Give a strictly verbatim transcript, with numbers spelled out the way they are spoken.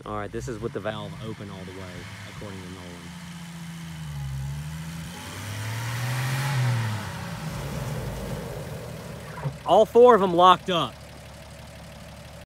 All right, this is with the valve open all the way, according to Nolan. All four of them locked up.